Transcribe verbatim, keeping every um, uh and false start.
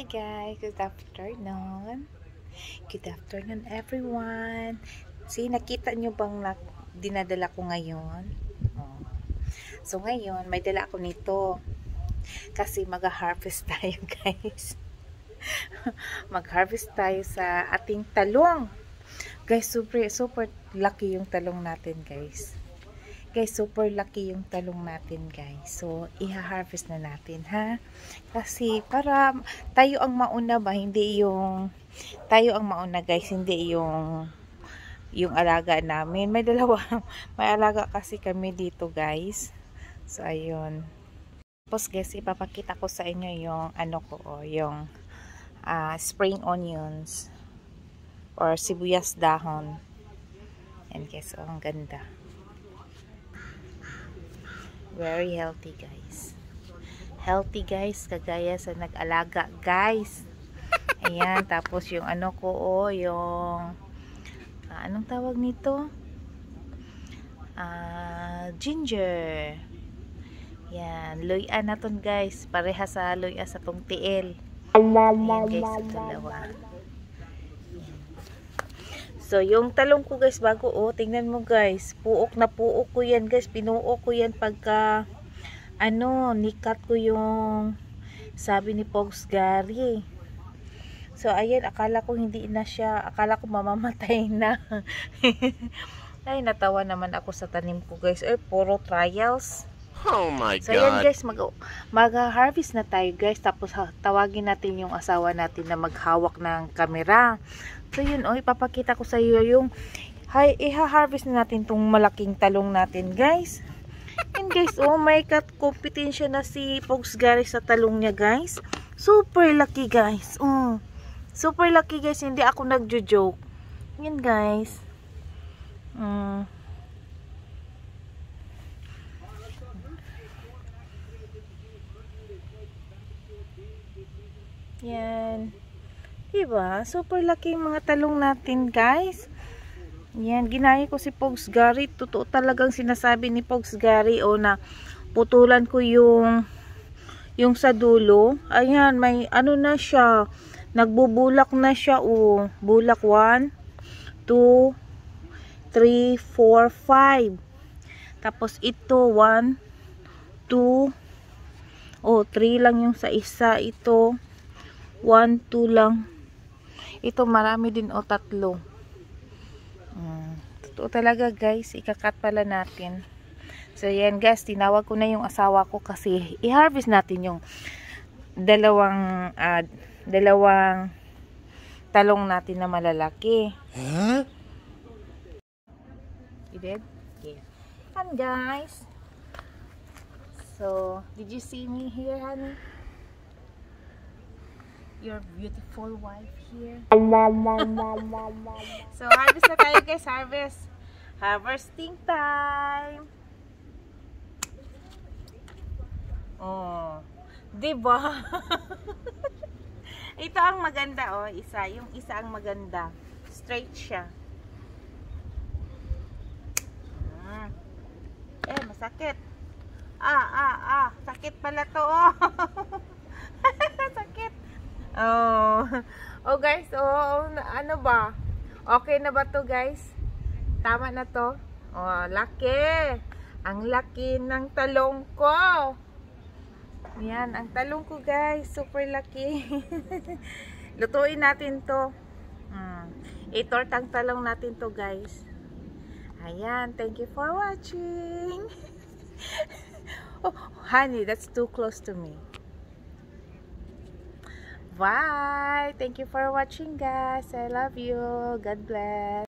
Hi guys, good afternoon. Good afternoon everyone. See, nakita nyo bang na, dinadala ko ngayon? Oh. So ngayon, may dala ako nito. Kasi mag-harvest tayo guys. Mag-harvest tayo sa ating talong. Guys, super, super lucky yung talong natin guys. Guys, super lucky yung talong natin guys. So, iha-harvest na natin ha. Kasi para tayo ang mauna ba, hindi yung tayo ang mauna guys, hindi yung yung alaga namin. May dalawa, may alaga kasi kami dito guys. So, ayun. Tapos guys, ipapakita ko sa inyo yung ano ko, oh, yung uh, spring onions or sibuyas dahon. And guys, oh, ang ganda. Very healthy guys. Healthy guys, kagaya sa nag-alaga guys. Ayan, tapos yung ano ko, oh, yung uh, anong tawag nito? Uh, ginger. Yan, luya na ton guys. Pareha sa luya sa tong tiil. Ayan guys, sa dalawa. So, yung talong ko guys, bago, oh, tingnan mo guys, puok na puok ko yan guys, pinuok ko yan pagka, ano, nikat ko yung, sabi ni Pogs Gary. So, ayan, akala ko hindi na siya, akala ko mamamatay na. Ay, natawa naman ako sa tanim ko guys, eh, puro trials. Oh my God. So, ayan guys, mag-harvest mag na tayo guys, tapos ha, tawagin natin yung asawa natin na maghawak ng kamera. So yun, oh, ipapakita ko sa iyo yung hi, iha-harvest na natin tong malaking talong natin, guys. And guys, oh, may kat kompetensya na si Pogs Gary sa talong niya, guys. Super lucky, guys. Oh. Super lucky, guys. Hindi ako nagjo-joke. Yan, guys. Mm. Yan. Diba? Super laki yung mga talong natin, guys. Yan, ginaya ko si Pogs Gary. Totoo talagang sinasabi ni Pogs Gary, o, na putulan ko yung yung sa dulo. Ayan, may ano na siya. Nagbubulak na siya, o. Bulak one, two, three, four, five. Tapos ito, one, two, oh, three lang yung sa isa. Ito, one, two lang. Ito marami din, o, tatlo. Hmm. Totoo talaga guys, ikakat pala natin. So yan guys, tinawag ko na yung asawa ko kasi i-harvest natin yung dalawang uh, dalawang talong natin na malalaki. Huh? You did? Yeah. And guys, so did you see me here, honey? Your beautiful wife here. So, harvest na tayo guys. Harvest. Harvesting time. Oh. Diba? Ito ang maganda, oh. Isa. Yung isa ang maganda. Straight siya. Hmm. Eh, masakit. Ah, ah, ah. Sakit pala to, oh. Sakit. Oh. Oh guys, oh, ano ba? Okay na ba to guys? Tama na to? Oh, laki. Ang laki ng talong ko. Yan, ang talong ko guys, super laki. Lutuin natin to. Hmm. Itortang talong natin to guys. Ayan, thank you for watching. Oh, honey, that's too close to me. Bye! Thank you for watching guys. I love you. God bless.